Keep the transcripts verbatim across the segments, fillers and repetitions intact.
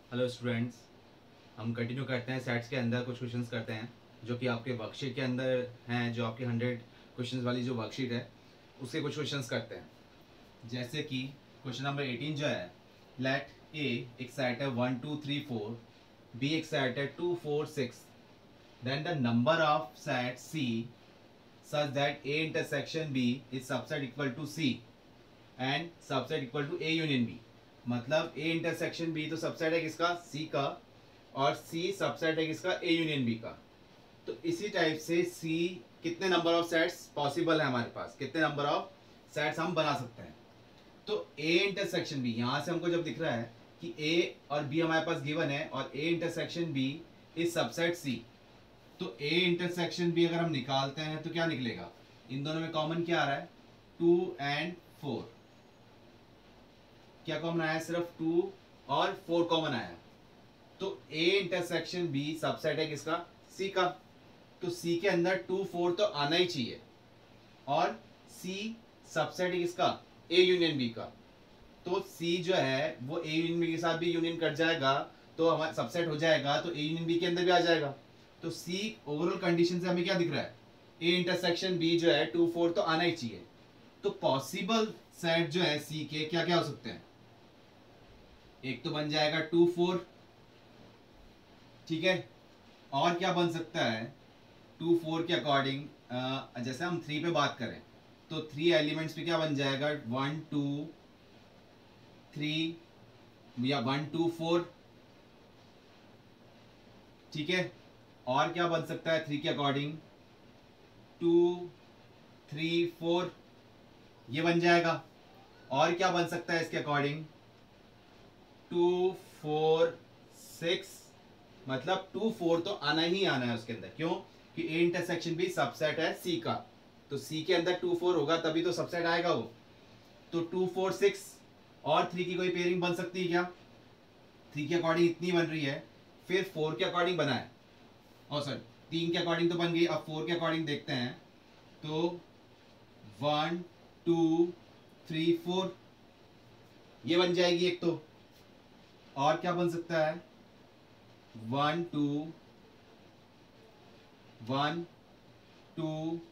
Hello students, हम continue करते हैं सेट्स के अंदर कुछ क्वेश्चंस करते हैं जो कि आपके वर्कशीट के अंदर हैं। जो आपकी हंड्रेड क्वेश्चंस वाली जो वर्कशीट है उसके कुछ क्वेश्चंस करते हैं। जैसे कि क्वेश्चन नंबर एटीन जो है, लेट ए एक सेट है one two three four, B एक सेट है two four six, then the number of set C such that A intersection B is subset equal to C and subset equal to A union B. मतलब A intersection B तो subset है किसका, सी का, और सी subset है किसका, ए union B का। तो इसी टाइप से सी कितने नंबर ऑफ सेट्स पॉसिबल है हमारे पास, कितने नंबर ऑफ सेट्स हम बना सकते हैं। तो ए इंटरसेक्शन बी, यहाँ से हमको जब दिख रहा है कि ए और बी हमारे पास गिवन है और A intersection B is subset C, तो ए इंटरसेक्शन बी अगर हम निकालते हैं तो क्या निकलेगा, इन दोनों में कॉमन क्या आ रहा है, टू एंड फोर। क्या कॉमन आया, सिर्फ टू और फोर कॉमन आया। तो ए इंटरसेक्शन बी सबसेट है किसका, सी का। तो सी के अंदर टू फोर तो आना ही चाहिए, और सी सबसेट है किसका, ए यूनियन बी का। तो सी जो है वो ए यूनियन बी के साथ भी यूनियन कर जाएगा, तो हमारा सबसेट हो जाएगा, तो ए यूनियन बी के अंदर भी आ जाएगा। तो सी ओवरऑल कंडीशन से हमें क्या दिख रहा है, ए इंटरसेक्शन बी जो है टू फोर तो आना ही चाहिए। तो पॉसिबल सेट जो है सी के क्या क्या हो सकते हैं, एक तो बन जाएगा टू फोर, ठीक है, और क्या बन सकता है, टू फोर के अकॉर्डिंग जैसे हम थ्री पे बात करें तो थ्री एलिमेंट्स पे क्या बन जाएगा, वन टू थ्री या वन टू फोर, ठीक है। और क्या बन सकता है थ्री के अकॉर्डिंग, टू थ्री फोर, ये बन जाएगा। और क्या बन सकता है इसके अकॉर्डिंग, टू फोर सिक्स, मतलब टू फोर तो आना ही आना है उसके अंदर। क्यों कि ए इंटरसेक्शन भी सबसेट है सी का, तो सी के अंदर टू फोर होगा तभी तो सबसेट आएगा वो। तो टू फोर सिक्स और थ्री की कोई पेयरिंग बन सकती है क्या, थ्री के अकॉर्डिंग इतनी बन रही है, फिर फोर के अकॉर्डिंग बना है, और सर तीन के अकॉर्डिंग तो बन गई। अब फोर के अकॉर्डिंग देखते हैं तो वन टू थ्री फोर, ये बन जाएगी एक तो। और क्या बन सकता है, one two one two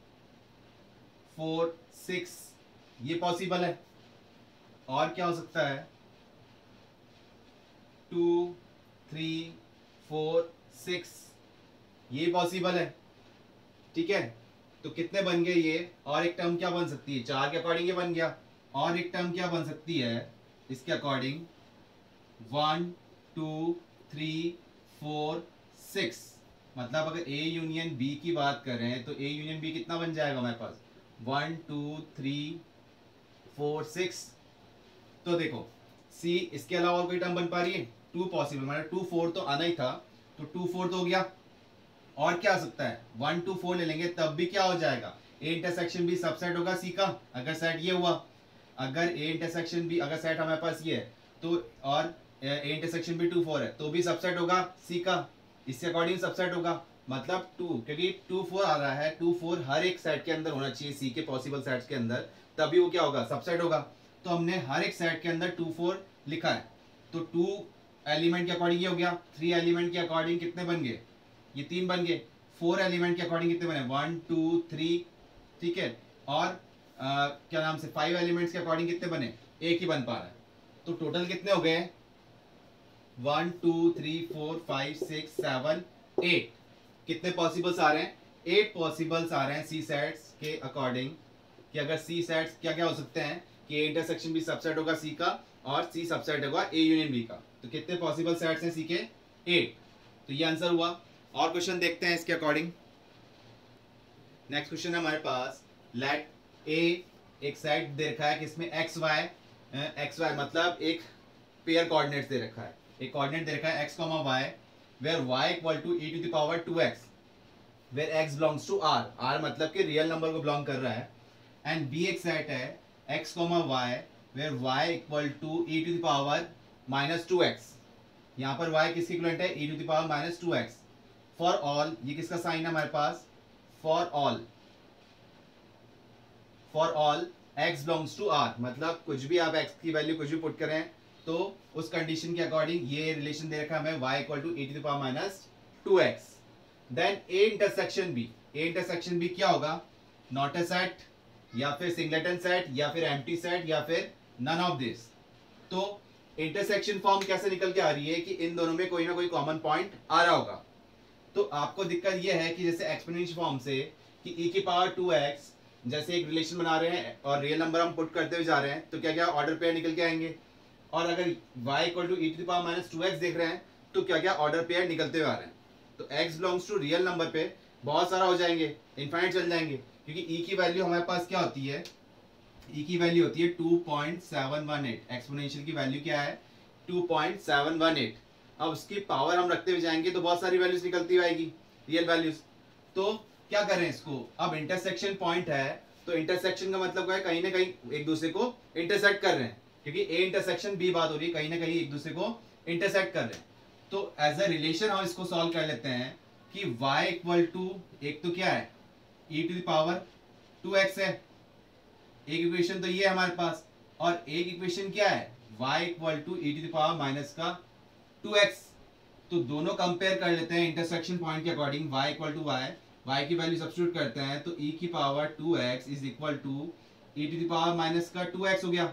four six, ये पॉसिबल है। और क्या हो सकता है, टू थ्री फोर सिक्स, ये पॉसिबल है, ठीक है। तो कितने बन गए ये, और एक टर्म क्या बन सकती है, चार के अकॉर्डिंग ये बन गया, और एक टर्म क्या बन सकती है इसके according, one two three four six. मतलब अगर ए यूनियन बी की बात करें तो ए यूनियन बी कितना बन जाएगा हमारे पास, one two three four six. तो देखो सी, इसके अलावा और कोई टर्म बन पा रही है, टू पॉसिबल, मतलब टू फोर तो आना ही था, तो टू फोर तो हो गया। और क्या आ सकता है, वन टू फोर ले लेंगे तब भी क्या हो जाएगा, ए इंटरसेक्शन भी सबसेट होगा सी का, अगर सेट ये हुआ। अगर ए इंटरसेक्शन भी, अगर सेट हमारे पास ये है तो, और ए इंटरसेक्शन भी टू फोर है तो भी सबसेट होगा सी का, इसके अकॉर्डिंग सबसेट होगा। मतलब टू, क्योंकि टू फोर आ रहा है, टू फोर हर एक सेट के अंदर होना चाहिए सी के पॉसिबल सेट्स के अंदर, तभी वो क्या होगा, सबसेट होगा। तो हमने हर एक सेट के अंदर टू फोर लिखा है। तो टू एलिमेंट के अकॉर्डिंग ये हो गया, थ्री एलिमेंट के अकॉर्डिंग कितने बन गए, ये तीन बन गए। फोर एलिमेंट के अकॉर्डिंग कितने बने, वन टू थ्री, ठीक है। और आ, क्या नाम से फाइव एलिमेंट्स के अकॉर्डिंग कितने बने, एक ही बन पा रहा है। तो टोटल कितने हो गए, one two three four five six seven eight, कितने पॉसिबल्स आ रहे हैं, एट पॉसिबल्स आ रहे हैं सी सेट्स के अकॉर्डिंग। कि अगर सी सेट्स क्या क्या हो सकते हैं, कि ए इंटरसेक्शन भी सबसेट होगा सी का, और सी सबसेट होगा ए यूनियन बी का। तो कितने पॉसिबल सेट्स हैं सी के, एट। तो ये आंसर हुआ। और क्वेश्चन देखते हैं इसके अकॉर्डिंग। नेक्स्ट क्वेश्चन है हमारे पास, लेट ए एक सेट दे रखा है किसमें एक्स वाई, एक्स वाई मतलब एक पेयर कोऑर्डिनेट्स दे रखा है, एक कोऑर्डिनेट दे रखा है x comma y, where y equal to e to the power two x, where x belongs to R, R मतलब कि रियल नंबर को बिलोंग कर रहा है। एंड बी एक सेट है x comma y, where y equal to e to the power minus two x, यहाँ पर y किसकी इक्विवेलेंट है, e to the power minus two x. For all, ये किसका साइन है हमारे पास, for all, for all x belongs to r, मतलब कुछ भी आप x की वैल्यू कुछ भी पुट करें, तो उस कंडीशन के अकॉर्डिंग ये रिलेशन दे रखा है हमें y equal to A to the power minus two x. Then a intersection b, a intersection b क्या होगा, नॉट अ सेट या फिर सिंगलेटन सेट या फिर एम्प्टी सेट या फिर नन ऑफ दिस। तो इंटरसेक्शन फॉर्म कैसे निकल के आ रही है कि इन दोनों में कोई ना कोई कॉमन पॉइंट आ रहा होगा। तो आपको दिक्कत यह है कि जैसे एक्सपोनेंशियल फॉर्म से कि e की पावर टू एक्स जैसे एक रिलेशन बना रहे हैं और रियल नंबर हम पुट करते हुए जा रहे हैं तो क्या क्या ऑर्डर पेयर निकल के आएंगे, और अगर y equal to e to the power minus two x देख रहे हैं तो क्या क्या ऑर्डर पेयर निकलते हुए आ रहे हैं। तो x belongs to real number पे बहुत सारा हो जाएंगे, इनफाइनाइट चल जाएंगे, क्योंकि e की वैल्यू हमारे पास क्या होती है, e की वैल्यू होती है two point seven one eight, exponential की वैल्यू क्या है two point seven one eight. अब उसकी पावर हम रखते हुए जाएंगे तो बहुत सारी वैल्यूज निकलती हुई आएगी, रियल वैल्यूज। तो क्या करें इसको, अब इंटरसेक्शन पॉइंट है तो इंटरसेक्शन का मतलब क्या है, कहीं ना कहीं एक दूसरे को इंटरसेक्ट कर रहे हैं, क्योंकि ए इंटरसेक्शन बी बात हो रही है, कहीं ना कहीं एक दूसरे को इंटरसेक्ट कर रहे हैं। तो एज अ रिलेशन हम इसको सॉल्व कर लेते हैं कि y इक्वल टू एक तो क्या है e to the power two x है, एक इक्वेशन तो ये है हमारे पास, और एक इक्वेशन क्या है y equal to e to the power minus का टू एक्स। तो दोनों कंपेयर कर लेते हैं इंटरसेक्शन पॉइंट के according, y equal to y, y की वैल्यू सब्स्टिट्यूट करते हैं तो e की power two x is equal to e to the power minus का टू एक्स हो गया।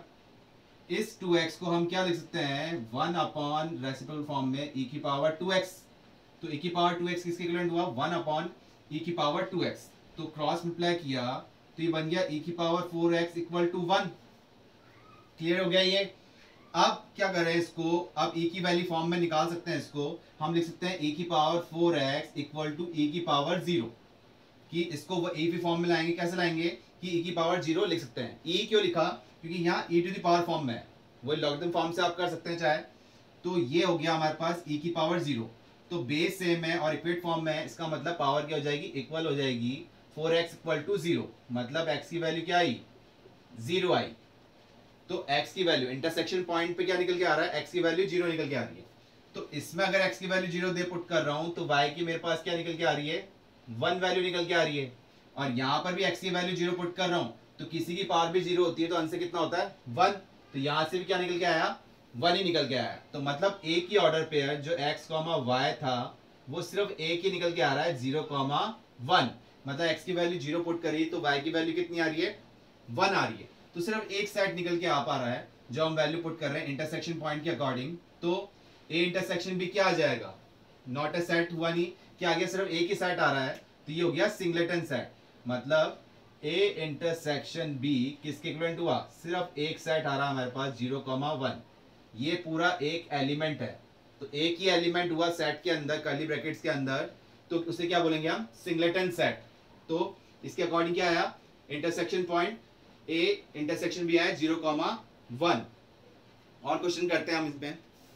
इस टू एक्स को हम क्या लिख सकते हैं, वन अपॉन रेसिप्रोकल फॉर्म में e की पावर टू एक्स। तो e की पावर टू एक्स किसके इक्विवेलेंट हुआ, वन अपॉन e की पावर टू एक्स। तो क्रॉस मल्टीप्लाई किया तो ये बन गया e की power four x equal to one. Clear हो गया ये। अब क्या करें इसको, अब e की वैल्यू फॉर्म में निकाल सकते हैं इसको, हम लिख सकते हैं e की power four x equal to e की पावर जीरो, कि इसको वो e की फॉर्म में लाएंगे, कैसे लाएंगे कि e की पावर जीरो लिख सकते हैं। e क्यों लिखा, क्योंकि यहाँ e to the power form में है, वो लॉगरिथम फॉर्म से आप कर सकते हैं चाहे। तो ये हो गया हमारे पास e की पावर जीरो, तो बेस सेम है और इक्वेट फॉर्म में है, इसका मतलब पावर क्या हो जाएगी, इक्वल हो जाएगी four x equal to zero, मतलब x की वैल्यू क्या आई, जीरो आई। तो x की वैल्यू इंटरसेक्शन पॉइंट पे क्या निकल के आ रहा है, x की वैल्यू जीरो निकल के आ रही है। तो इसमें अगर x की वैल्यू जीरो दे पुट कर रहा हूं तो y की मेरे पास क्या निकल के आ रही है, वन वैल्यू निकल के आ रही है, और यहाँ पर भी x की वैल्यू जीरो पुट कर रहा हूँ तो किसी की पावर भी जीरो होती है तो आंसर कितना होता है, वन। तो यहाँ से भी क्या निकल के आया, वन ही निकल के आया। तो मतलब एक ही ऑर्डर पेयर जो x कॉमा y था वो सिर्फ एक ही निकल के आ रहा है, जीरो कॉमा वन। मतलब x की वैल्यू जीरो पुट करी तो y की वैल्यू कितनी आ रही है, वन आ रही है। तो सिर्फ एक सेट निकल के आ पा रहा है जो हम वैल्यू पुट कर रहे हैं इंटरसेक्शन पॉइंट के अकॉर्डिंग। तो a इंटरसेक्शन भी क्या आ जाएगा, नॉट अ सेट हुआ नहीं, क्या आ गया, सिर्फ एक ही सेट आ रहा है, तो ये हो गया सिंगलेटन सेट। मतलब a इंटरसेक्शन b किसके इक्विवेलेंट हुआ, सिर्फ एक सेट आ रहा है हमारे पास, जीरो कॉमा वन। ये पूरा एक एलिमेंट है, तो एक ही एलिमेंट हुआ सेट के अंदर, कर्ली ब्रैकेट्स के अंदर, तो उसे क्या बोलेंगे हम, सिंगलेटन सेट। तो इसके अकॉर्डिंग क्या आया, इंटरसेक्शन पॉइंट a इंटरसेक्शन भी आया जीरो कॉमा वन। और क्वेश्चन करते हैं हम इसमें।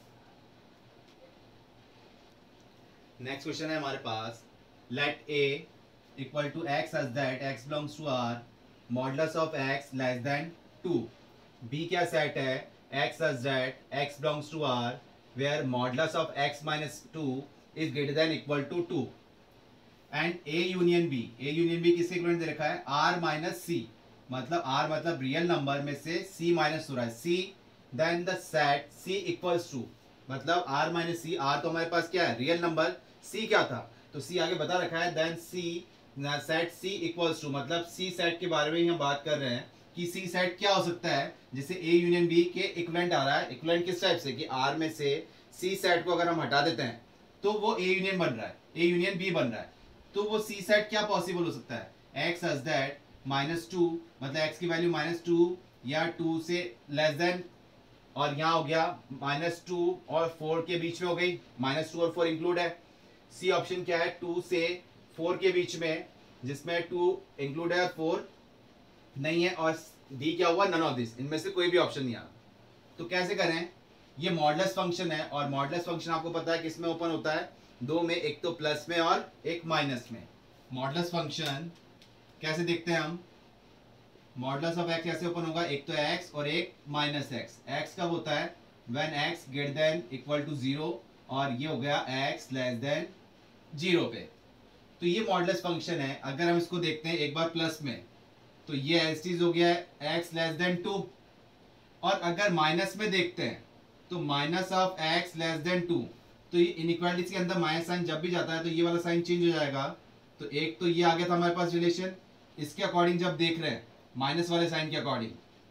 नेक्स्ट क्वेश्चन है हमारे पास, let a equal to x such that x belongs to r modulus of x less than two. b क्या सेट है, x such that x belongs to r where modulus of x minus two is greater than equal to two. And a union b, a union b किसके equivalent दे रखा है, r minus c। मतलब r मतलब real number में से c minus हो रहा है, c then the set c equals to, मतलब r माइनस c, r तो हमारे पास क्या है, रियल नंबर, c क्या था, तो c आगे बता रखा है, then c set c equals to, मतलब c सेट के बारे में ही हम बात कर रहे हैं कि c सेट क्या हो सकता है, जैसे a यूनियन b के इक्विवेलेंट आ रहा है। इक्विवेलेंट किस टाइप से कि r में से c सेट को अगर हम हटा देते हैं तो वो a यूनियन बन रहा है, a यूनियन b बन रहा है। तो वो c सेट क्या पॉसिबल हो सकता है, x such that minus two, मतलब x की वैल्यू माइनस टू या टू से लेस देन, और यहाँ हो गया माइनस टू और फोर के बीच में हो गई, माइनस टू और फोर इंक्लूड है। सी ऑप्शन क्या है, टू से फोर के बीच में, जिसमें टू इंक्लूड है और फोर नहीं है, और डी क्या हुआ, नन ऑफ दिस, इनमें से कोई भी ऑप्शन नहीं आ। तो कैसे करें, ये मॉडुलस फंक्शन है और मॉडुलस फंक्शन आपको पता है किसमें ओपन होता है, दो में, एक तो प्लस में और एक माइनस में। मॉडुलस फंक्शन कैसे देखते हैं हम, मॉडुलस ऑफ एक्स कैसे ओपन होगा, एक तो एक्स और एक माइनस एक्स। एक्स कब होता है, when x greater than equal to zero, और ये हो गया एक्स लेस देन जीरो पे। तो ये मॉडुलस फंक्शन है। अगर हम इसको देखते हैं एक बार प्लस में तो ये एज इट इज हो गया है एक्स लेस देन टू, और अगर माइनस में देखते हैं तो minus of x less than two, तो ये इनइक्वालिटीज के अंदर माइनस साइन जब भी जाता है तो ये वाला साइन चेंज हो जाएगा। तो एक तो ये आ गया था हमारे पास रिलेशन, इसके अकॉर्डिंग जब देख रहे हैं माइनस वाले साइन के अकॉर्डिंग,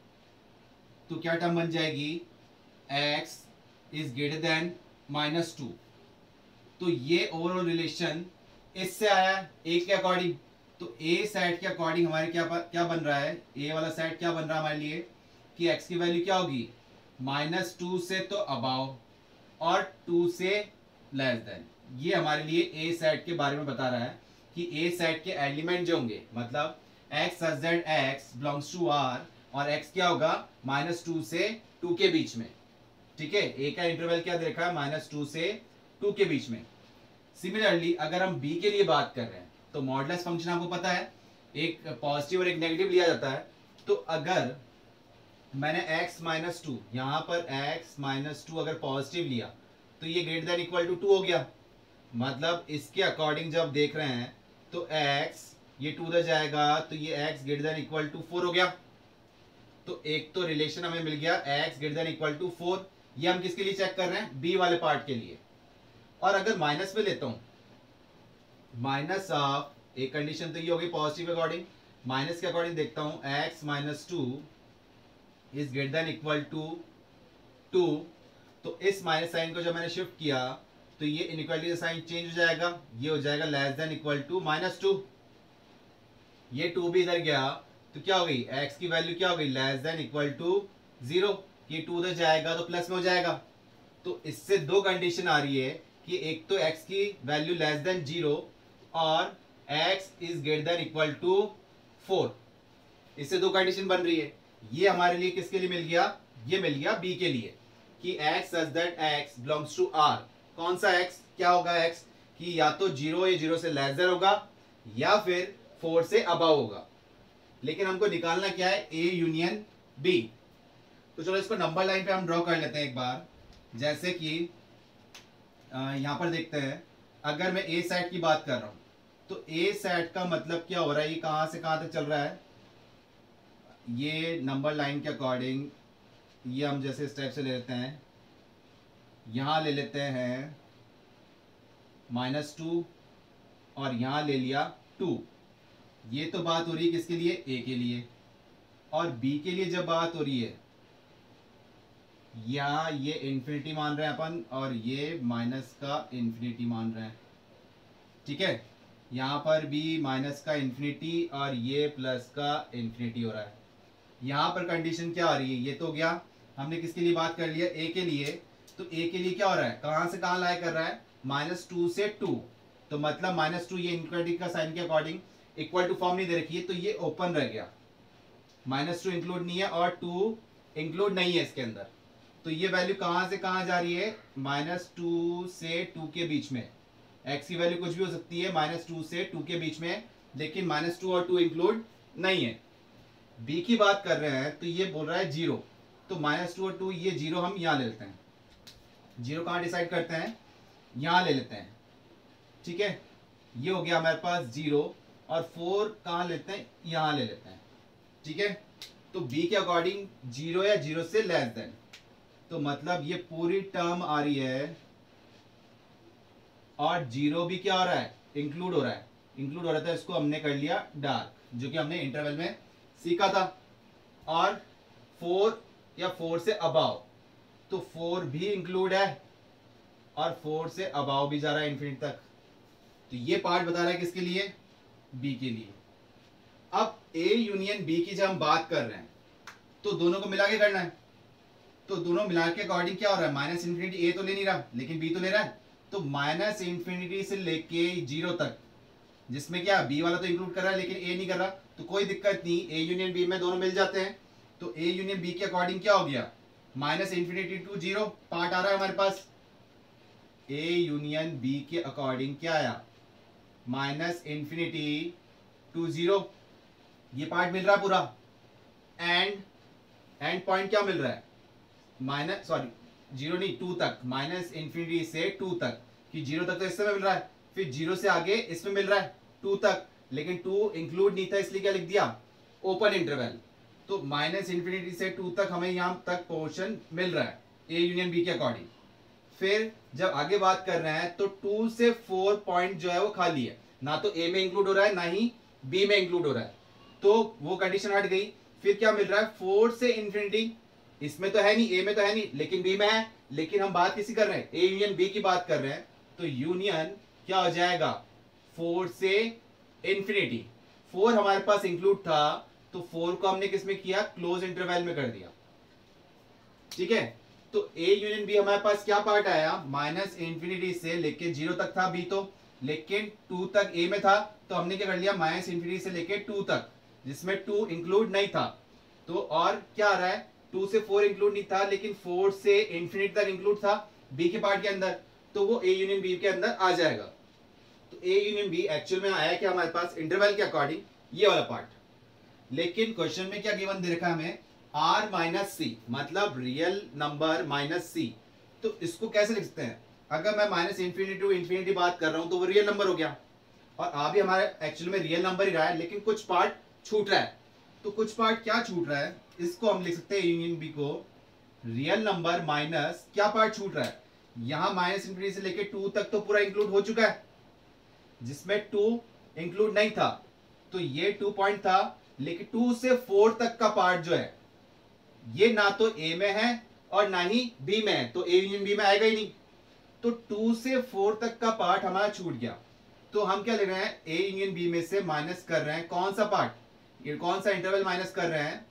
तो क्या टर्म बन जाएगी, x is greater than minus two. तो ये ओवरऑल रिलेशन इससे आया ए के अकॉर्डिंग। तो ए साइड के अकॉर्डिंग हमारे क्या क्या बन रहा है, ए वाला साइड क्या बन रहा है हमारे लिए कि एक्स की वैल्यू क्या होगी, माइनस टू से तो अबाव और टू से लेस देन। ये हमारे लिए ए साइड के बारे में बता रहा है कि ए साइड के एलिमेंट जो होंगे, मतलब x such that x belongs to R, और एक्स क्या होगा माइनस टू से टू के बीच में। ठीक है, ए का इंटरवल क्या देखा है, माइनस टू से टू के बीच में। सिमिलरली अगर हम बी के लिए बात कर रहे हैं तो मॉडुलस फंक्शन आपको पता है, एक पॉजिटिव और एक नेगेटिव लिया जाता है। तो अगर मैंने x माइनस टू, यहाँ पर x माइनस टू अगर पॉजिटिव लिया तो ये greater than equal to two हो गया। मतलब इसके अकॉर्डिंग जब देख रहे हैं तो x ये टू उधर जाएगा तो ये x greater than equal to four हो गया। तो एक तो रिलेशन हमें मिल गया x greater than equal to four. ये हम किसके लिए चेक कर रहे हैं, b वाले पार्ट के लिए। और अगर माइनस में लेता हूं, माइनस ऑफ, एक कंडीशन तो ये होगी पॉजिटिव अकॉर्डिंग, माइनस के अकॉर्डिंग देखता हूं x minus two is greater than equal to two. तो इस माइनस साइन को जब मैंने शिफ्ट किया तो ये इनइक्वालिटी का साइन चेंज हो जाएगा, ये हो जाएगा less than equal to minus two. ये टू भी इधर गया तो क्या हो गई, x की वैल्यू क्या हो गई, less than equal to zero. ये टू उधर जाएगा तो प्लस में हो जाएगा। तो इससे दो कंडीशन आ रही है कि एक तो x की वैल्यू लेस देन जीरो और x is greater than equal to four. इससे दो कंडीशन बन रही है। ये हमारे लिए किसके लिए मिल गया, ये मिल गया b के लिए कि x such that x belongs to r। कौन सा x, क्या होगा x कि या तो जीरो या जीरो से लेस देन होगा या फिर फोर से अबव होगा। लेकिन हमको निकालना क्या है, a यूनियन b। तो चलो इसको नंबर लाइन पे हम ड्रॉ कर लेते हैं एक बार। जैसे कि यहां पर देखते हैं, अगर मैं a साइड की बात कर रहा हूं तो a साइड का मतलब क्या हो रहा है, ये कहां से कहां तक चल रहा है, ये नंबर लाइन के अकॉर्डिंग ये हम जैसे स्टेप से ले लेते हैं, यहां ले लेते हैं माइनस टू और यहां ले लिया टू। ये तो बात हो रही है किसके लिए, a के लिए। और b के लिए जब बात हो रही है, यहाँ ये इन्फिनिटी मान रहे हैं अपन और ये माइनस का इन्फिनिटी मान रहे हैं। ठीक है, यहाँ पर भी माइनस का इन्फिनिटी और ये प्लस का इन्फिनिटी हो रहा है। यहाँ पर कंडीशन क्या आ रही है, ये तो गया, हमने किसके लिए बात कर लिया, a के लिए। तो a के लिए क्या हो रहा है, कहाँ से कहाँ लाया कर रहा है, माइनस टू से टू। तो मतलब माइनस टू ये इनइक्वालिटी का साइन के अकॉर्डिंग इक्वल टू फॉर्म नहीं दे रखी है, तो ये ओपन रह गया, माइनस टू इंक्लूड नहीं है और टू इंक्लूड नहीं है इसके अंदर। तो ये वैल्यू कहाँ से कहाँ जा रही है, माइनस टू से टू के बीच में। x की वैल्यू कुछ भी हो सकती है माइनस टू से टू के बीच में, लेकिन माइनस टू और टू इंक्लूड नहीं है। b की बात कर रहे हैं तो ये बोल रहा है जीरो, तो माइनस टू और टू ये जीरो हम यहाँ ले लेते हैं। जीरो कहाँ डिसाइड करते हैं, यहाँ ले लेते हैं। ठीक है, ये हो गया हमारे पास जीरो, और फोर कहाँ लेते हैं, यहाँ ले लेते हैं। ठीक है, तो b के अकॉर्डिंग जीरो या जीरो से लेस देन, तो मतलब ये पूरी टर्म आ रही है और जीरो भी क्या हो रहा है, इंक्लूड हो रहा है। इंक्लूड हो रहा था, इसको हमने कर लिया डार्क, जो कि हमने इंटरवल में सीखा था। और फोर या फोर से अबाव, तो फोर भी इंक्लूड है और फोर से अबाव भी जा रहा है इन्फिनिटी तक। तो ये पार्ट बता रहा है किसके लिए, बी के लिए। अब ए यूनियन बी की जब हम बात कर रहे हैं तो दोनों को मिला के करना है। तो दोनों मिला के अकॉर्डिंग क्या हो रहा है, माइनस इन्फिनिटी ए तो ले नहीं रहा लेकिन बी तो ले रहा है। तो माइनस इन्फिनिटी से लेके जीरो तक, जिसमें क्या बी वाला तो इंक्लूड कर रहा है लेकिन ए नहीं कर रहा, तो कोई दिक्कत नहीं, ए यूनियन बी में दोनों मिल जाते हैं। तो ए यूनियन बी के अकॉर्डिंग क्या हो गया, minus infinity to zero part आ रहा है हमारे पास। ए यूनियन बी के अकॉर्डिंग क्या आया, माइनस इन्फिनिटी टू जीरो, ये पार्ट मिल रहा है पूरा। एंड एंड पॉइंट क्या मिल रहा है, माइनस सॉरी जीरो नहीं टू तक, माइनस इन्फिनिटी से टू तक, कि जीरो तक तो इसमें मिल रहा है, फिर जीरो से आगे इसमें मिल रहा है टू तक, लेकिन टू इंक्लूड नहीं था इसलिए क्या लिख दिया, ओपन इंटरवल। तो माइनस इन्फिनिटी से टू तक हमें यहाँ तक पोर्शन मिल रहा है। ए यूनियन बी के अकॉर्डिंग। फिर जब आगे बात कर रहे हैं तो टू से फोर पॉइंट जो है वो खाली है, ना तो ए में इंक्लूड हो रहा है ना ही बी में इंक्लूड हो रहा है, तो वो कंडीशन हट गई। फिर क्या मिल रहा है, फोर से इंफिनिटी, इसमें तो है नहीं, ए में तो है नहीं लेकिन बी में है, लेकिन हम बात किसी कर रहे हैं, ए यूनियन बी की बात कर रहे हैं, तो यूनियन क्या हो जाएगा, फोर से इंफिनिटी। फोर हमारे पास इंक्लूड था तो फोर को हमने किस में किया, क्लोज इंटरवल में कर दिया, ठीक है। तो ए यूनियन बी हमारे पास क्या पार्ट आया, माइनस इंफिनिटी से लेके जीरो तक था बी, तो लेकिन टू तक ए में था, तो हमने क्या कर लिया, माइनस इंफिनिटी से लेके टू तक, जिसमें टू इंक्लूड नहीं था। तो और क्या आ रहा है, टू से फोर इंक्लूड नहीं था लेकिन फोर से इंफिनिटी तक इंक्लूड था बी के पार्ट के अंदर, तो वो ए यूनियन बी के अंदर आ जाएगा। तो ए यूनियन बी एक्चुअल में आया क्या हमारे पास, इंटरवल के अकॉर्डिंग ये वाला पार्ट। लेकिन क्वेश्चन में क्या गिवन दे रखा है हमें, आर माइनस सी, मतलब रियल नंबर माइनस सी। तो इसको कैसे लिख सकते हैं, अगर मैं माइनस इंफिनिटी टू इंफिनिटी बात कर रहा हूं तो वो रियल नंबर हो गया, और आ भी हमारे एक्चुअल में रियल नंबर ही रहा है, लेकिन कुछ पार्ट छूट रहा है। तो कुछ पार्ट क्या छूट रहा है, इसको हम लिख सकते हैं यूनियन बी को रियल नंबर माइनस क्या पार्ट छूट रहा है, यहां माइनस इंफिनिटी से लेके टू तक तो पूरा इंक्लूड हो चुका है, जिसमें टू इंक्लूड नहीं था, तो ये टू पॉइंट था, लेकिन टू से फोर तक का पार्ट जो है ये ना तो ए में है और ना ही बी में है, तो ए यूनियन बी में आएगा ही नहीं। तो टू से फोर तक का पार्ट हमारा छूट गया, तो हम क्या ले रहे हैं, ए यूनियन बी में से माइनस कर रहे हैं कौन सा पार्ट, ये कौन सा इंटरवल माइनस कर रहे हैं,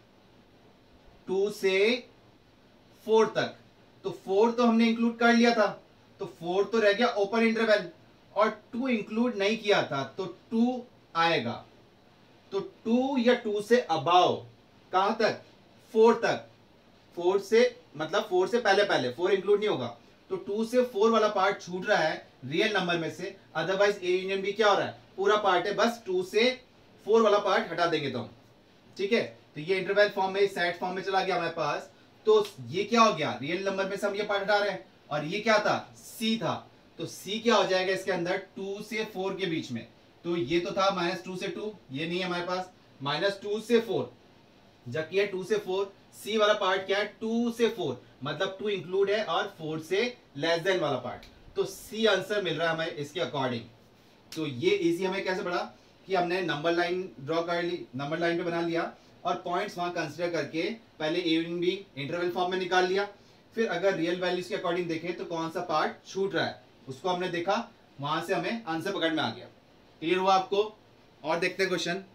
टू से फोर तक। तो फोर तो हमने इंक्लूड कर लिया था, तो फोर तो रह गया ओपन इंटरवल, और टू इंक्लूड नहीं किया था तो टू आएगा। तो टू या टू से अबाव कहां तक, फोर तक, फोर से मतलब फोर से पहले पहले, फोर इंक्लूड नहीं होगा, तो टू से फोर वाला पार्ट छूट रहा है रियल नंबर में से, अदरवाइज ए यूनियन बी क्या हो रहा है, पूरा पार्ट है, बस टू से फोर वाला पार्ट हटा देंगे तो हम, ठीक है। तो ये इंटरवल फॉर्म में, सेट फॉर्म में चला गया हमारे पास, तो ये क्या हो गया, रियल नंबर में से हम ये पार्ट हटा रहे हैं, और ये क्या था, सी था, तो सी क्या हो जाएगा इसके अंदर, टू से फोर के बीच में, तो ये तो था माइनस टू से टू, ये नहीं है हमारे पास, माइनस टू से फोर, जबकि ये टू से फोर, सी वाला पार्ट क्या है, टू से फोर, मतलब टू इंक्लूड है और फोर से लेस देन वाला पार्ट, तो सी आंसर मिल रहा है हमें इसके अकॉर्डिंग। तो ये इजी हमें कैसे पड़ा कि हमने नंबर लाइन ड्रॉ कर ली, नंबर लाइन पे बना लिया, और पॉइंट्स वहां कंसीडर करके पहले A union B interval form में निकाल लिया, फिर अगर रियल वैल्यूज के अकॉर्डिंग देखें तो कौन सा पार्ट छूट रहा है उसको हमने देखा, वहां से हमें आंसर पकड़ में आ गया। क्लियर हुआ आपको, और देखते हैं क्वेश्चन।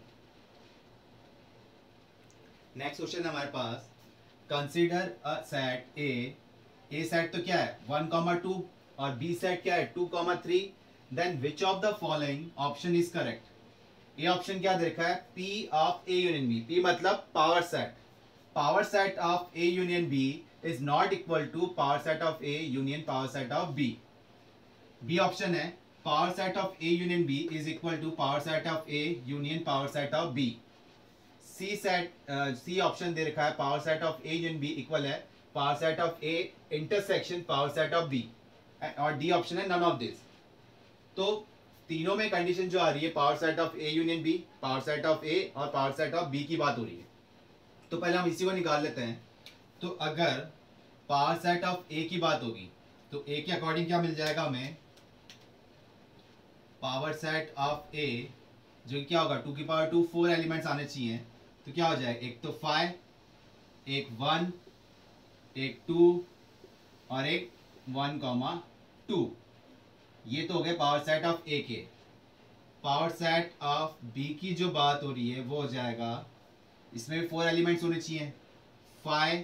नेक्स्ट क्वेश्चन है हमारे पास, consider a set A, A set तो क्या है वन कॉमा टू, और बी सेट क्या है two comma three, then which of the following option is correct. A option क्या देखा है, P of A union B, P मतलब power set, power set of A union B is not equal to power set of A union power set of B. B option है power set of A union B is equal to power set of A union power set of B. C set, C option दे रखा है power set of A union B equal है power set of A intersection power set of B, और D option है none of this. तो तीनों में condition जो आ रही है power set of A union B, power set of A और पावर सेट ऑफ बी की बात हो रही है। तो पहले हम इसी को निकाल लेते हैं। तो अगर पावर सेट ऑफ ए की बात होगी तो ए के अकॉर्डिंग क्या मिल जाएगा हमें, पावर सेट ऑफ ए जो क्या होगा, टू की पावर टू, फोर एलिमेंट्स आने चाहिए, तो क्या हो जाएगा, एक तो फाइव, एक वन, एक टू और एक वन कॉमा टू, ये तो हो गए पावर सेट ऑफ ए के। पावर सेट ऑफ बी की जो बात हो रही है वो हो जाएगा, इसमें भी फोर एलिमेंट्स होने चाहिए, फाइव,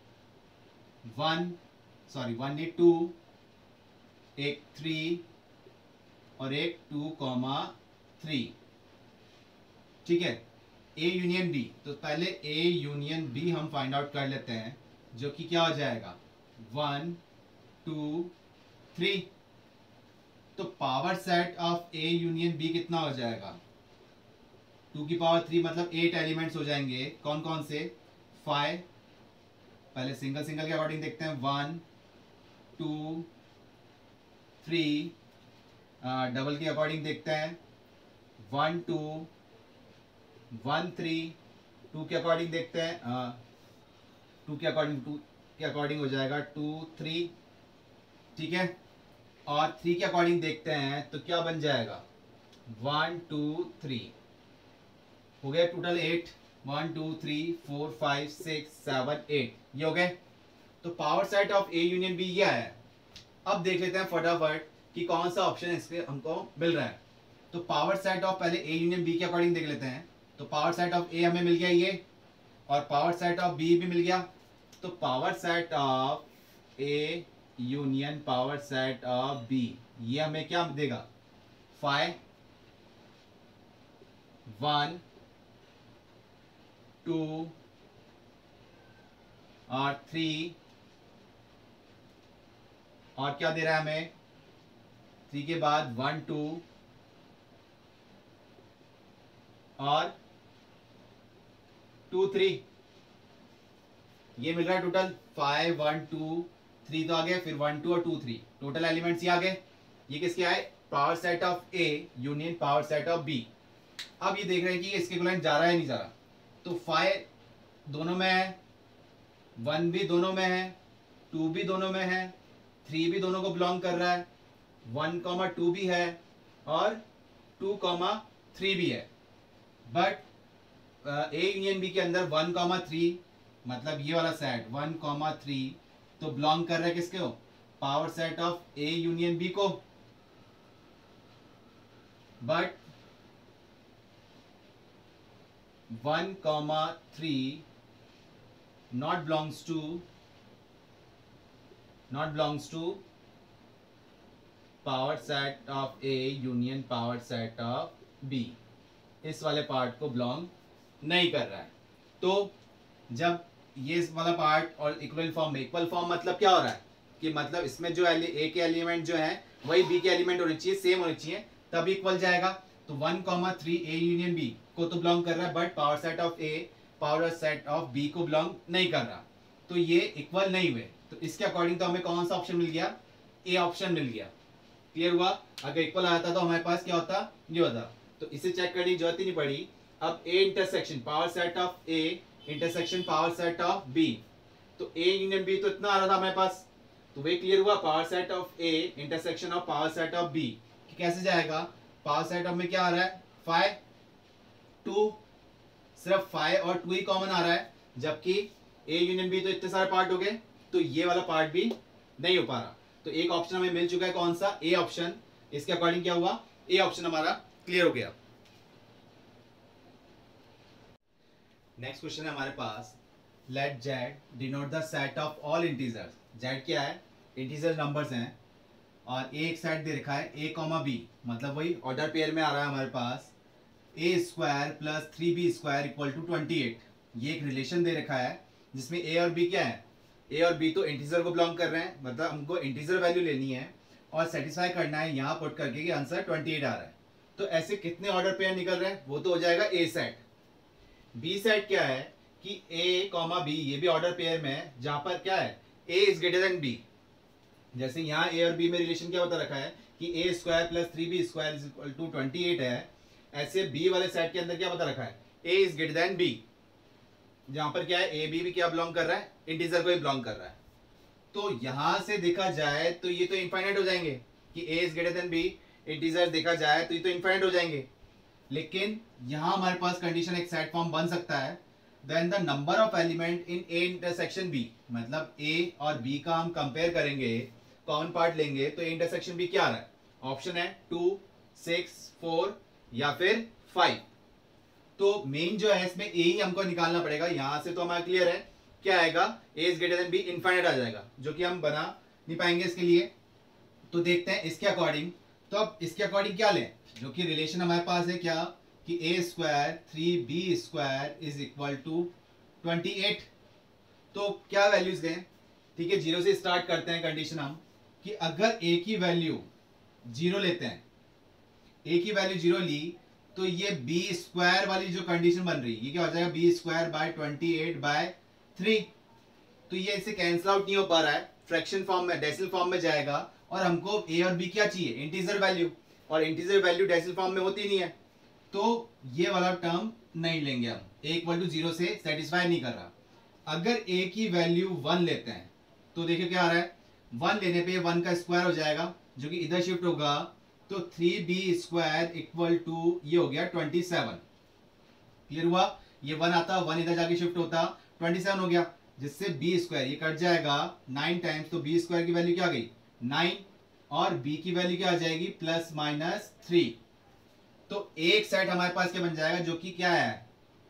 वन सॉरी वन नहीं टू, एक थ्री और एक टू कॉमा थ्री, ठीक है। ए यूनियन बी, तो पहले ए यूनियन बी हम फाइंड आउट कर लेते हैं, जो कि क्या हो जाएगा, वन टू थ्री। तो power set of A union B कितना हो जाएगा, टू की पावर थ्री मतलब एट एलिमेंट्स हो जाएंगे, कौन कौन से, फाइव, पहले सिंगल सिंगल के अकॉर्डिंग देखते हैं, वन टू थ्री, डबल के अकॉर्डिंग देखते हैं, one two, one three, two के अकॉर्डिंग देखते हैं, टू के अकॉर्डिंग टू के अकॉर्डिंग हो जाएगा टू थ्री, ठीक है। और थ्री के अकॉर्डिंग देखते हैं तो क्या बन जाएगा, वन टू थ्री, हो गया total eight, one two three four five six seven eight, ये हो गए। तो power set of A union B ये है। अब देख लेते हैं फटाफट कि कौन सा ऑप्शन इसके हमको मिल रहा है। तो पावर सेट ऑफ पहले ए यूनियन बी के अकॉर्डिंग देख लेते हैं। तो पावर सेट ऑफ ए हमें मिल गया ये, और पावर सेट ऑफ बी भी मिल गया। तो power set of A union power set of B, ये हमें क्या देगा, फाइव वन टू और थ्री, और क्या दे रहा है हमें, थ्री के बाद वन टू और टू थ्री, ये मिल रहा है total five one two three तो आ गए, फिर वन टू और टू थ्री, टोटल एलिमेंट्स ये आ गए। ये किसके आए, power set of A union power set of B. अब ये देख रहे हैं कि इसके इक्विवेलेंट जा रहा है नहीं जा रहा। तो फाइव दोनों में है, वन भी दोनों में है, टू भी दोनों में है, थ्री भी दोनों को बिलोंग कर रहा है, वन कॉमा टू भी है और टू कॉमा थ्री भी है। बट ए यूनियन बी के अंदर वन कॉमा थ्री, मतलब ये वाला सेट वन कॉमा थ्री तो बिलोंग कर रहा है किसके हो, power set of A union B को। But one comma three not belongs to not belongs to power set of A union power set of B, इस वाले पार्ट को बिलोंग नहीं कर रहा है। तो जब ये इस वाला पार्ट और इक्वल फॉर्म में, इक्वल फॉर्म मतलब क्या हो रहा है कि मतलब इसमें जो ए के एलिमेंट जो है वही बी के एलिमेंट होने चाहिए, सेम होने चाहिए, तब इक्वल जाएगा। तो one comma three A union B को तो बिलोंग कर रहा है, but power set of A power set of B को बिलोंग नहीं कर रहा, तो ये इक्वल नहीं हुए। तो इसके अकॉर्डिंग तो हमें कौन सा ऑप्शन मिल गया, ए ऑप्शन मिल गया। क्लियर हुआ। अगर इक्वल आता तो हमारे पास क्या होता, ये होता। तो इसे चेक करने की जरूरत ही नहीं पड़ी। अब A intersection power set of A intersection power set of B, तो ए यूनियन बी तो इतना आ रहा था हमारे पास, तो वे क्लियर हुआ। Power set of A intersection of power set of B कैसे जाएगा, पावर सेट ऑफ में क्या आ रहा है, फाइव टू, सिर्फ फाइव और टू ही कॉमन आ रहा है, जबकि ए यूनियन बी तो इतने सारे पार्ट हो गए, तो ये वाला पार्ट भी नहीं हो पा रहा। तो एक ऑप्शन हमें मिल चुका है, कौन सा, ए ऑप्शन। इसके अकॉर्डिंग क्या हुआ, ए ऑप्शन हमारा क्लियर हो गया। नेक्स्ट क्वेश्चन है हमारे पास, let Z denote the set of all integers. Z क्या है, इंटीजर नंबर्स हैं, और ए एक सेट दे रखा है ए कॉमा बी, मतलब वही ऑर्डर पेयर में आ रहा है हमारे पास, A square plus three B square equal to twenty eight. ये एक रिलेशन दे रखा है जिसमें ए और बी क्या है, ए और बी तो इंटीजर को बिलोंग कर रहे हैं, मतलब हमको इंटीजर वैल्यू लेनी है और सेटिस्फाई करना है यहाँ पुट करके कि आंसर ट्वेंटी एट आ रहा है। तो ऐसे कितने ऑर्डर पेयर निकल रहे हैं, वो तो हो जाएगा ए सेट। बी सेट क्या है कि ए कॉमा बी, ये भी ऑर्डर पेयर में है, जहां पर क्या है, A is greater than B. जैसे यहाँ ए और बी में रिलेशन क्या बता रखा है कि A square plus three B square is equal to twenty eight है, ऐसे बी वाले सेट के अंदर क्या बता रखा है, A is greater than B, जहां पर क्या है, ए बी भी क्या बिलोंग कर रहा है, इंटीजर को ही बिलोंग कर रहा है। तो यहां से देखा जाए तो ये तो इनफाइनाइट हो जाएंगे कि A is greater than B, integer देखा जाए तो ये तो इनफाइनाइट हो जाएंगे। लेकिन यहां हमारे पास कंडीशन एक सेट फॉर्म बन सकता है, then the number of element in A intersection B, मतलब ए और बी का हम कंपेयर करेंगे, कॉमन पार्ट लेंगे, तो ए इंटरसेक्शन बी क्या आ रहा है, ऑप्शन है टू, सिक्स, फोर या फिर फाइव। तो मेन जो है इसमें ए ही हमको निकालना पड़ेगा। यहां से तो हमारा क्लियर है, क्या आएगा, A is greater than B, infinite आ जाएगा, जो कि हम बना नहीं पाएंगे इसके लिए। तो देखते हैं इसके अकॉर्डिंग। तो अब इसके अकॉर्डिंग क्या लें, जो कि रिलेशन हमारे पास है क्या, कि A square three B square is equal to twenty eight. तो क्या वैल्यूज दें, ठीक है, जीरो से स्टार्ट करते हैं कंडीशन हम, कि अगर ए की वैल्यू जीरो लेते हैं, ए की वैल्यू जीरो ली, तो ये बी स्क्वायर वाली जो कंडीशन बन रही है, ये क्या हो जाएगा, B square by twenty eight by three. तो ये इसे कैंसिल आउट नहीं हो पा रहा है, फ्रैक्शन फॉर्म में, डेसिमल फॉर्म में जाएगा, और हमको ए और बी क्या चाहिए, इंटीजर वैल्यू, और इंटीजर वैल्यू डेसिमल फॉर्म में होती नहीं है, तो ये वाला टर्म नहीं लेंगे हम, ए इक्वल टू जीरो से सेटिस्फाई नहीं कर रहा। अगर a की वैल्यू वन लेते हैं तो देखिए क्या आ रहा है, वन लेने पे वन का स्क्वायर हो जाएगा जो कि इधर शिफ्ट होगा, तो three B square equal to ये हो गया ट्वेंटी सेवन। क्लियर हुआ, ये वन आता वन इधर जाके शिफ्ट होता ट्वेंटी सेवन हो गया, जिससे बी स्क्वायर ये कट जाएगा नाइन टाइम्स, तो बी स्क्वायर की वैल्यू क्या आ गई नाइन, और बी की वैल्यू क्या आ जाएगी प्लस माइनस थ्री। तो एक सेट हमारे पास क्या बन जाएगा जो कि क्या है,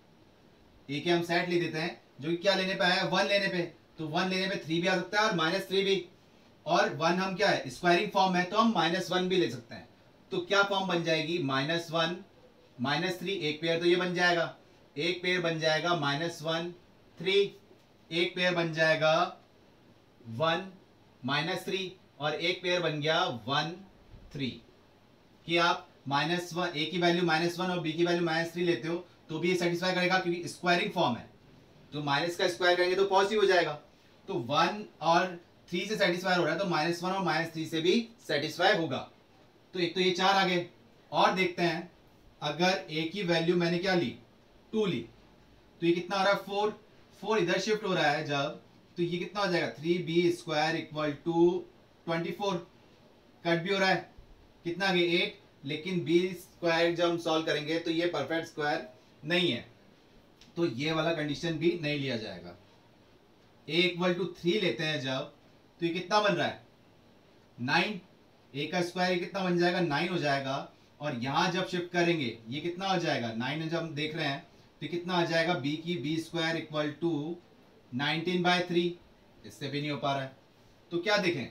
ए के हम सेट ले देते हैं जो कि क्या लेने पे आया वन लेने पे, तो वन लेने पे थ्री भी आ सकता है और माइनस थ्री भी, और वन हम क्या है स्क्वायरिंग फॉर्म है तो हम माइनस वन भी ले सकते हैं। तो क्या फॉर्म बन जाएगी माइनस वन माइनस थ्री, एक पेयर तो ये बन जाएगा, एक पेयर बन जाएगा माइनस वन थ्री, एक पेयर बन जाएगा वन माइनस थ्री, और एक पेयर बन गया वन थ्री। कि आप माइनस वन ए की वैल्यू माइनस वन और बी की वैल्यू माइनस थ्री लेते हो तो भी ये सेटिस्फाई करेगा क्योंकि स्क्वायरिंग फॉर्म है, तो माइनस का स्क्वायर करेंगे तो पॉजिटिव हो जाएगा। तो वन और थ्री से सेटिस्फाई हो रहा है तो माइनस वन और माइनस थ्री से भी सेटिस्फाई होगा। तो एक तो ये चार आ गए, और देखते हैं अगर ए की वैल्यू मैंने क्या ली टू ली, तो ये कितना आ रहा है फोर, फोर इधर शिफ्ट हो रहा है जब, तो ये कितना हो जाएगा three B square equal to twenty four, cut भी हो रहा है कितना आ गया एट, लेकिन बी स्क्वायर जब हम सॉल्व करेंगे तो ये परफेक्ट स्क्वायर नहीं है, तो ये वाला कंडीशन भी नहीं लिया जाएगा। ए इक्वल टू थ्री लेते हैं जब, तो ये कितना बन रहा है नाइन, ए का स्क्वायर कितना बन जाएगा नाइन हो जाएगा, और यहां जब शिफ्ट करेंगे ये कितना हो जाएगा नाइन, जब हम देख रहे हैं तो कितना आ जाएगा बी की B square equal to nineteen by three, इससे भी नहीं हो पा रहा है। तो क्या देखें,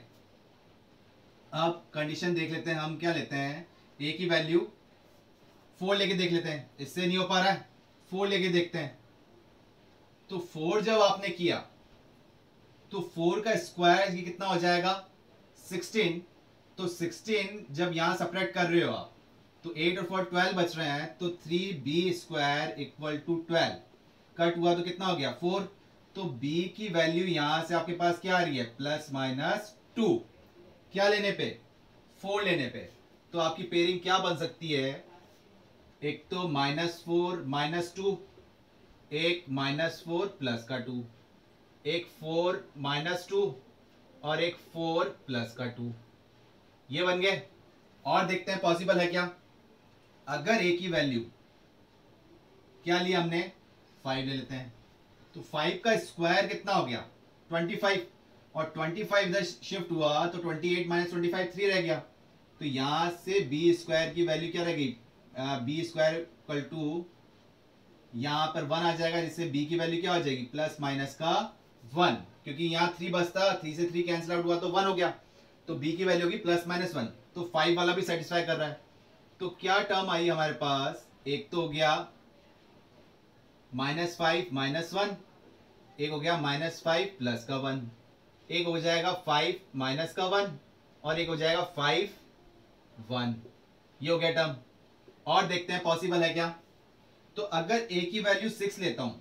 अब कंडीशन देख लेते हैं, हम क्या लेते हैं ए की वैल्यू फोर लेके देख लेते हैं, इससे नहीं हो पा रहा है फोर लेके देखते हैं। तो फोर जब आपने किया तो फोर का स्क्वायर ये कितना हो जाएगा सिक्सटीन, तो सिक्सटीन जब यहां सेपरेट कर रहे हो आप तो एट और फोर ट्वेल्व बच रहे हैं, तो three B square equal to twelve, cut हुआ तो कितना हो गया फोर, तो b की वैल्यू यहां से आपके पास क्या आ रही है प्लस माइनस टू, क्या लेने पे फोर लेने पे। तो आपकी पेयरिंग क्या बन सकती है, एक तो माइनस फोर माइनस टू, एक माइनस फोर प्लस का टू, एक फोर माइनस टू और एक फोर प्लस का टू, ये बन गए। और देखते हैं पॉसिबल है क्या, अगर a की वैल्यू क्या लिया हमने फाइव ले लेते हैं, तो फाइव का स्क्वायर कितना हो गया ट्वेंटी फाइव, और ट्वेंटी फाइव इधर शिफ्ट हुआ तो twenty eight minus twenty five three रह गया, तो यहां से b स्क्वायर की वैल्यू क्या रह गई बी स्क्वायर इक्वल टू यहां पर वन आ जाएगा, जिससे b की वैल्यू क्या हो जाएगी प्लस माइनस का वन, क्योंकि यहाँ थ्री बचता, थ्री से थ्री कैंसिल आउट हुआ तो वन हो गया, तो b की वैल्यू होगी प्लस माइनस वन, तो फाइव वाला भी सेटिस्फाई कर रहा है। तो क्या टर्म आई हमारे पास, एक तो हो गया माइनस फाइव माइनस वन, एक हो गया माइनस फाइव प्लस का वन, एक हो जाएगा फाइव माइनस का वन, और एक हो जाएगा फाइव वन, ये हो गया टर्म। और देखते हैं पॉसिबल है क्या, तो अगर a की वैल्यू सिक्स लेता हूं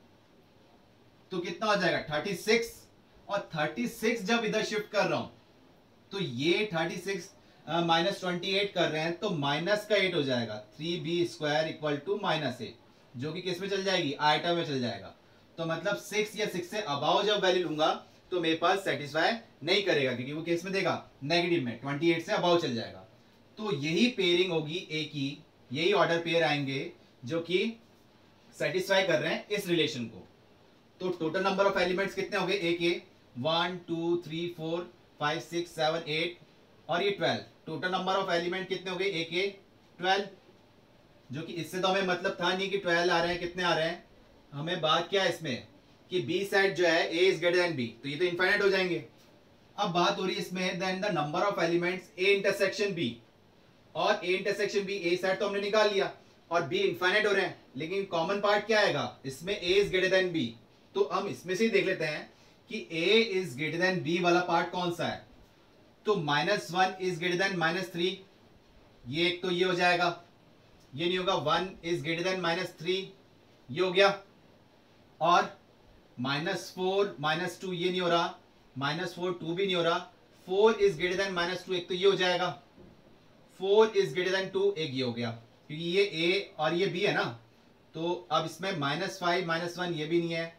तो कितना हो जाएगा थर्टी सिक्स, और थर्टी सिक्स जब इधर शिफ्ट कर रहा हूं तो ये thirty six minus twenty eight कर रहे हैं तो माइनस का एट हो जाएगा, three B square equal to minus eight, जो कि किस में चल जाएगी आइटम में चल जाएगा। तो मतलब सिक्स या सिक्स से अबाव जब वैल्यू लूंगा तो मेरे पास सेटिस्फाई नहीं करेगा, क्योंकि वो केस में देगा नेगेटिव में, ट्वेंटी एट से अबाव चल जाएगा। तो यही पेयरिंग होगी ए की, यही ऑर्डर पेयर आएंगे जो कि सेटिस्फाई कर रहे हैं इस रिलेशन को। तो टोटल नंबर ऑफ एलिमेंट्स कितने हो गए ए के, one two three four five six seven eight और ये twelve, total number of element कितने हो गए ए के ट्वेल्व, जो कि इससे तो हमें मतलब था नहीं कि ट्वेल्व आ रहे हैं, कितने आ रहे हैं, हमें बात क्या है इसमें कि बी सेट जो है A is greater than B, तो ये तो इनफाइनाइट हो जाएंगे। अब बात हो रही है इसमें then the number of elements A intersection B, और A intersection B A set तो हमने निकाल लिया और बी इनफाइनाइट हो रहे हैं, लेकिन कॉमन पार्ट क्या आएगा इसमें A is greater than B, तो हम इसमें से ही देख लेते हैं कि a is greater than b वाला पार्ट कौन सा है, तो minus one is greater than minus three, ये एक तो ये हो जाएगा, ये नहीं होगा, one is greater than minus three, ये हो गया, और माइनस फोर माइनस टू ये नहीं हो रहा, माइनस फोर टू भी नहीं हो रहा, four is greater than minus two, एक तो ये हो जाएगा, four is greater than two, एक ये हो गया, क्योंकि ये a और ये b है ना, तो अब इसमें माइनस फाइव माइनस वन ये भी नहीं है,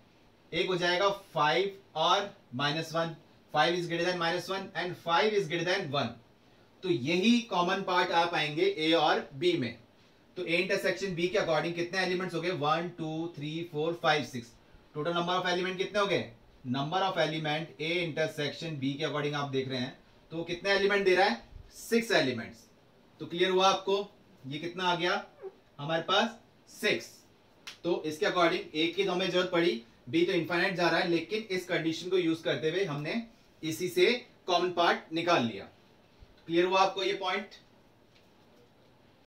एक हो जाएगा फाइव और minus one, five is greater than minus one and five is greater than one. तो यही कॉमन पार्ट आ पाएंगे ए और बी में। तो ए इंटरसेक्शन बी के अकॉर्डिंग कितने एलिमेंट्स हो गए, one two three four five six, total number of element कितने हो गए, number of element A intersection B के अकॉर्डिंग आप देख रहे हैं तो कितने एलिमेंट दे रहा है, सिक्स एलिमेंट्स। तो क्लियर हुआ आपको, ये कितना आ गया हमारे पास सिक्स। तो इसके अकॉर्डिंग ए की तो हमें जरूरत पड़ी, बी तो इनफाइनाइट जा रहा है, लेकिन इस कंडीशन को यूज करते हुए हमने इसी से कॉमन पार्ट निकाल लिया। क्लियर हुआ आपको ये पॉइंट।